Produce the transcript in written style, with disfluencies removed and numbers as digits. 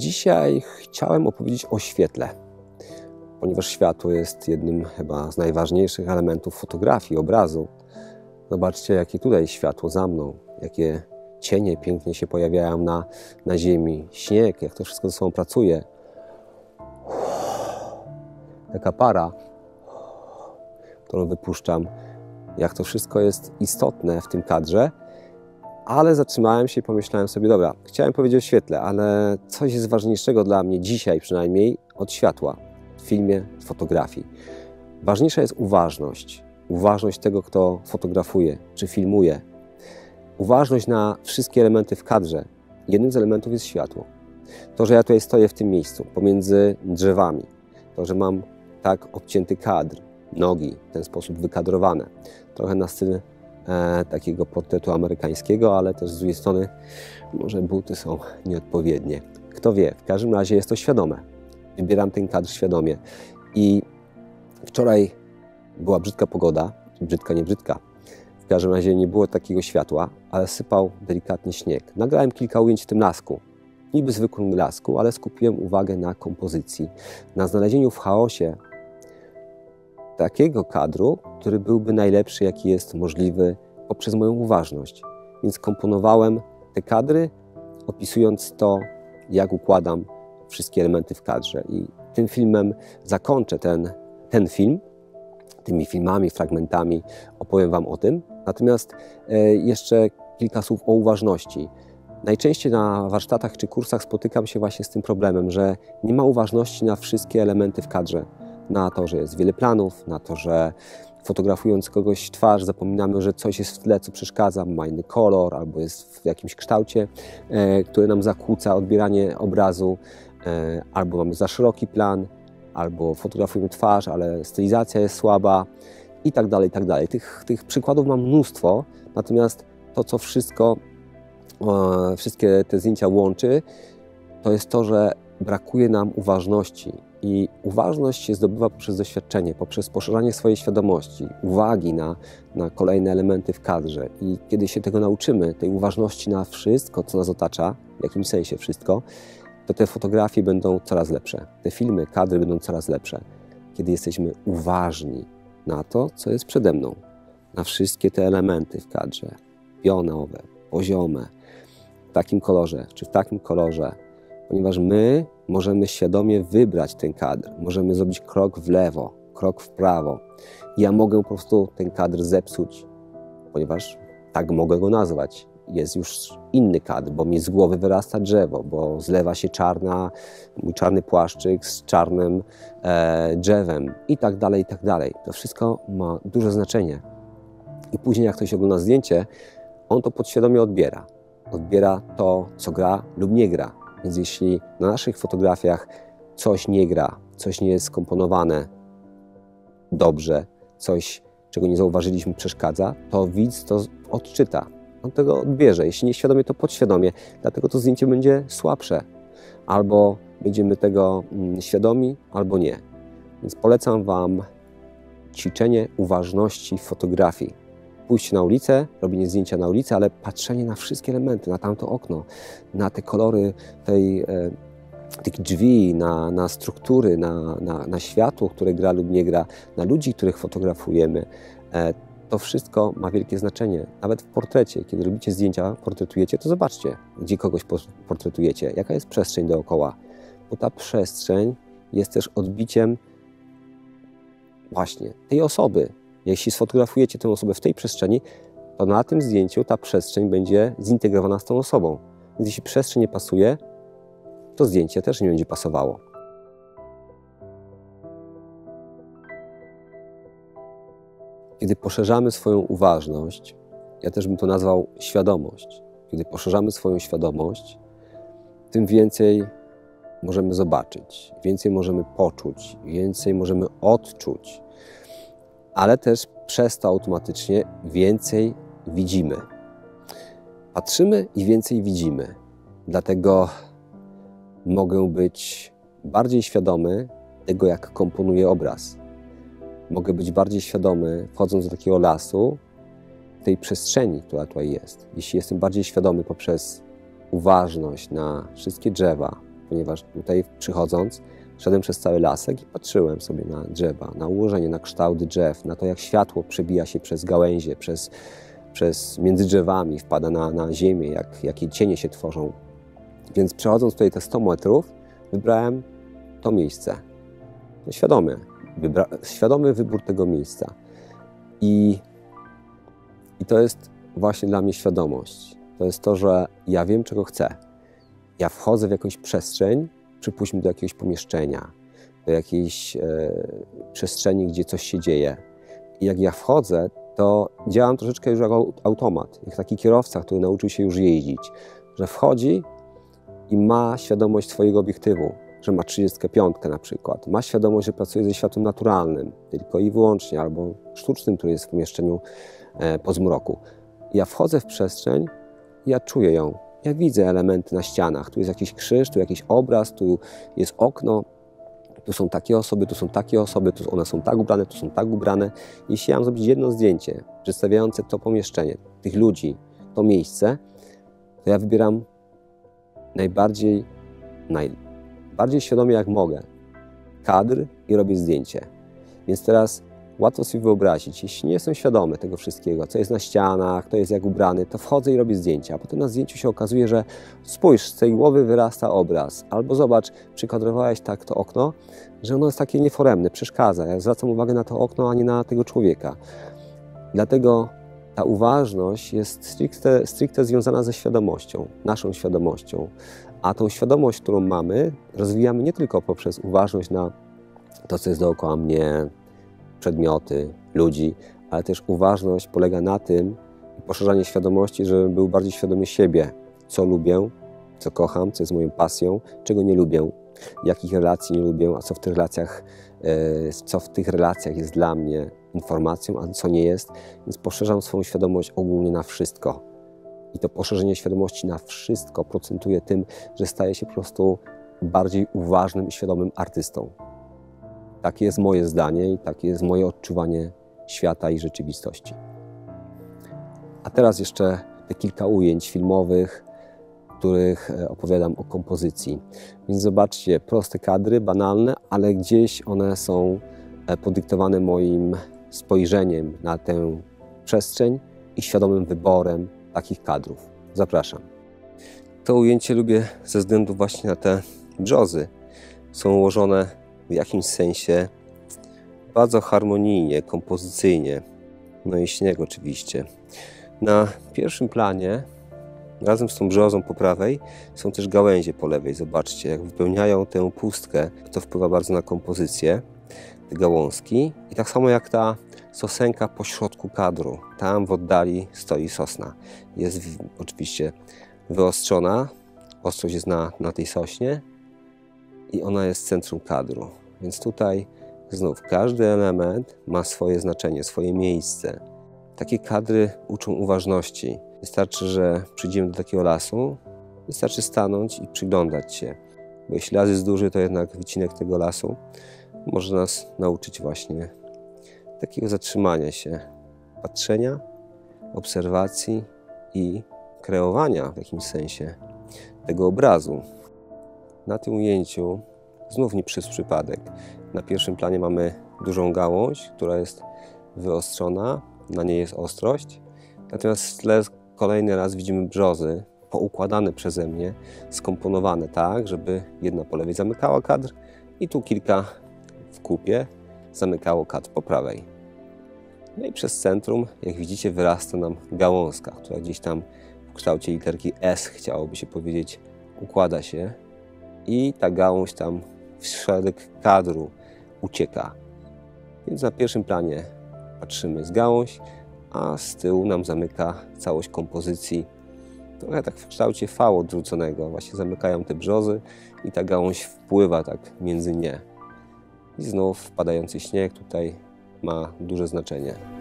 Dzisiaj chciałem opowiedzieć o świetle, ponieważ światło jest jednym chyba z najważniejszych elementów fotografii, obrazu. Zobaczcie, jakie tutaj światło za mną, jakie cienie pięknie się pojawiają na ziemi, śnieg, jak to wszystko ze sobą pracuje. Taka para, którą wypuszczam, jak to wszystko jest istotne w tym kadrze, ale zatrzymałem się i pomyślałem sobie, dobra, chciałem powiedzieć o świetle, ale coś jest ważniejszego dla mnie dzisiaj przynajmniej od światła w filmie, w fotografii. Ważniejsza jest uważność. Uważność tego, kto fotografuje czy filmuje. Uważność na wszystkie elementy w kadrze. Jednym z elementów jest światło. To, że ja tutaj stoję w tym miejscu, pomiędzy drzewami. To, że mam tak obcięty kadr, nogi w ten sposób wykadrowane. Trochę na styl takiego portretu amerykańskiego, ale też z drugiej strony może buty są nieodpowiednie. Kto wie, w każdym razie jest to świadome. Wybieram ten kadr świadomie. I wczoraj była brzydka pogoda, brzydka, nie brzydka. W każdym razie nie było takiego światła, ale sypał delikatnie śnieg. Nagrałem kilka ujęć w tym lasku. Niby zwykłym lasku, ale skupiłem uwagę na kompozycji, na znalezieniu w chaosie takiego kadru, który byłby najlepszy, jaki jest możliwy poprzez moją uważność. Więc komponowałem te kadry, opisując to, jak układam wszystkie elementy w kadrze. I tym filmem zakończę ten film. Tymi filmami, fragmentami opowiem Wam o tym. Natomiast jeszcze kilka słów o uważności. Najczęściej na warsztatach czy kursach spotykam się właśnie z tym problemem, że nie ma uważności na wszystkie elementy w kadrze. Na to, że jest wiele planów, na to, że fotografując kogoś twarz zapominamy, że coś jest w tle, co przeszkadza, ma inny kolor albo jest w jakimś kształcie, który nam zakłóca odbieranie obrazu, albo mamy za szeroki plan, albo fotografujemy twarz, ale stylizacja jest słaba i tak dalej, i tak dalej. Tych przykładów mam mnóstwo, natomiast to, co wszystkie te zdjęcia łączy, to jest to, że brakuje nam uważności. I uważność się zdobywa poprzez doświadczenie, poprzez poszerzanie swojej świadomości, uwagi na kolejne elementy w kadrze. I kiedy się tego nauczymy, tej uważności na wszystko, co nas otacza, w jakimś sensie wszystko, to te fotografie będą coraz lepsze. Te filmy, kadry będą coraz lepsze. Kiedy jesteśmy uważni na to, co jest przede mną, na wszystkie te elementy w kadrze, pionowe, poziome, w takim kolorze czy w takim kolorze, ponieważ my możemy świadomie wybrać ten kadr. Możemy zrobić krok w lewo, krok w prawo. Ja mogę po prostu ten kadr zepsuć, ponieważ tak mogę go nazwać. Jest już inny kadr, bo mi z głowy wyrasta drzewo, bo zlewa się mój czarny płaszczyk z czarnym drzewem i tak dalej, i tak dalej. To wszystko ma duże znaczenie. I później jak ktoś ogląda zdjęcie, on to podświadomie odbiera. Odbiera to, co gra lub nie gra. Więc jeśli na naszych fotografiach coś nie gra, coś nie jest skomponowane dobrze, coś, czego nie zauważyliśmy, przeszkadza, to widz to odczyta. On tego odbierze, jeśli nie świadomie, to podświadomie. Dlatego to zdjęcie będzie słabsze. Albo będziemy tego świadomi, albo nie. Więc polecam Wam ćwiczenie uważności w fotografii. Pójście na ulicę, robienie zdjęcia na ulicy, ale patrzenie na wszystkie elementy, na tamto okno, na te kolory tych drzwi, na struktury, na światło, które gra lub nie gra, na ludzi, których fotografujemy. To wszystko ma wielkie znaczenie. Nawet w portrecie, kiedy robicie zdjęcia, portretujecie, to zobaczcie, gdzie kogoś portretujecie, jaka jest przestrzeń dookoła. Bo ta przestrzeń jest też odbiciem właśnie tej osoby. Jeśli sfotografujecie tę osobę w tej przestrzeni, to na tym zdjęciu ta przestrzeń będzie zintegrowana z tą osobą. Więc jeśli przestrzeń nie pasuje, to zdjęcie też nie będzie pasowało. Kiedy poszerzamy swoją uważność, ja też bym to nazwał świadomość. Kiedy poszerzamy swoją świadomość, tym więcej możemy zobaczyć, więcej możemy poczuć, więcej możemy odczuć, ale też przez to automatycznie więcej widzimy. Patrzymy i więcej widzimy. Dlatego mogę być bardziej świadomy tego, jak komponuję obraz. Mogę być bardziej świadomy, wchodząc do takiego lasu, tej przestrzeni, która tutaj jest. Jeśli jestem bardziej świadomy poprzez uważność na wszystkie drzewa, ponieważ tutaj przychodząc, szedłem przez cały lasek i patrzyłem sobie na drzewa, na ułożenie, na kształt drzew, na to, jak światło przebija się przez gałęzie, między drzewami, wpada na ziemię, jakie cienie się tworzą. Więc przechodząc tutaj te 100 metrów, wybrałem to miejsce. Świadomy wybór tego miejsca. I to jest właśnie dla mnie świadomość. To jest to, że ja wiem, czego chcę. Ja wchodzę w jakąś przestrzeń, przypuśćmy do jakiegoś pomieszczenia, do jakiejś przestrzeni, gdzie coś się dzieje. I jak ja wchodzę, to działam troszeczkę już jak automat, jak taki kierowca, który nauczył się już jeździć, że wchodzi i ma świadomość swojego obiektywu, że ma 35 na przykład, ma świadomość, że pracuje ze światłem naturalnym, tylko i wyłącznie, albo sztucznym, który jest w pomieszczeniu po zmroku. Ja wchodzę w przestrzeń, ja czuję ją, ja widzę elementy na ścianach, tu jest jakiś krzyż, tu jakiś obraz, tu jest okno, tu są takie osoby, tu są takie osoby, tu one są tak ubrane, tu są tak ubrane. Jeśli ja mam zrobić jedno zdjęcie przedstawiające to pomieszczenie, tych ludzi, to miejsce, to ja wybieram najbardziej świadomie jak mogę kadr i robię zdjęcie. Więc teraz łatwo sobie wyobrazić, jeśli nie jestem świadomy tego wszystkiego, co jest na ścianach, kto jest jak ubrany, to wchodzę i robię zdjęcia, a potem na zdjęciu się okazuje, że spójrz, z tej głowy wyrasta obraz, albo zobacz, przykadrowałeś tak to okno, że ono jest takie nieforemne, przeszkadza. Ja zwracam uwagę na to okno, a nie na tego człowieka. Dlatego ta uważność jest stricte związana ze świadomością, naszą świadomością. A tą świadomość, którą mamy, rozwijamy nie tylko poprzez uważność na to, co jest dookoła mnie, przedmioty, ludzi, ale też uważność polega na tym, poszerzanie świadomości, żebym był bardziej świadomy siebie, co lubię, co kocham, co jest moją pasją, czego nie lubię, jakich relacji nie lubię, a co w tych relacjach jest dla mnie informacją, a co nie jest. Więc poszerzam swoją świadomość ogólnie na wszystko. I to poszerzenie świadomości na wszystko procentuje tym, że staję się po prostu bardziej uważnym i świadomym artystą. Takie jest moje zdanie i takie jest moje odczuwanie świata i rzeczywistości. A teraz jeszcze te kilka ujęć filmowych, w których opowiadam o kompozycji. Więc zobaczcie, proste kadry, banalne, ale gdzieś one są podyktowane moim spojrzeniem na tę przestrzeń i świadomym wyborem takich kadrów. Zapraszam. To ujęcie lubię ze względu właśnie na te brzozy. Są ułożone w jakimś sensie bardzo harmonijnie, kompozycyjnie. No i śnieg oczywiście. Na pierwszym planie, razem z tą brzozą po prawej, są też gałęzie po lewej. Zobaczcie, jak wypełniają tę pustkę. To wpływa bardzo na kompozycję, te gałązki. I tak samo jak ta sosenka po środku kadru. Tam w oddali stoi sosna. Jest oczywiście wyostrzona. Ostrość jest na tej sośnie i ona jest centrum kadru. Więc tutaj znów każdy element ma swoje znaczenie, swoje miejsce. Takie kadry uczą uważności. Wystarczy, że przyjdziemy do takiego lasu, wystarczy stanąć i przyglądać się. Bo jeśli las jest duży, to jednak wycinek tego lasu może nas nauczyć właśnie takiego zatrzymania się, patrzenia, obserwacji i kreowania w jakimś sensie tego obrazu. Na tym ujęciu, znów nie przez przypadek, na pierwszym planie mamy dużą gałąź, która jest wyostrzona, na niej jest ostrość. Natomiast w tle kolejny raz widzimy brzozy poukładane przeze mnie, skomponowane tak, żeby jedna po lewej zamykała kadr i tu kilka w kupie zamykało kadr po prawej. No i przez centrum, jak widzicie, wyrasta nam gałązka, która gdzieś tam w kształcie literki S, chciałoby się powiedzieć, układa się i ta gałąź tam w środek kadru ucieka. Więc na pierwszym planie patrzymy z gałąź, a z tyłu nam zamyka całość kompozycji. Trochę tak w kształcie V odwróconego. Właśnie zamykają te brzozy i ta gałąź wpływa tak między nie. I znów padający śnieg tutaj ma duże znaczenie.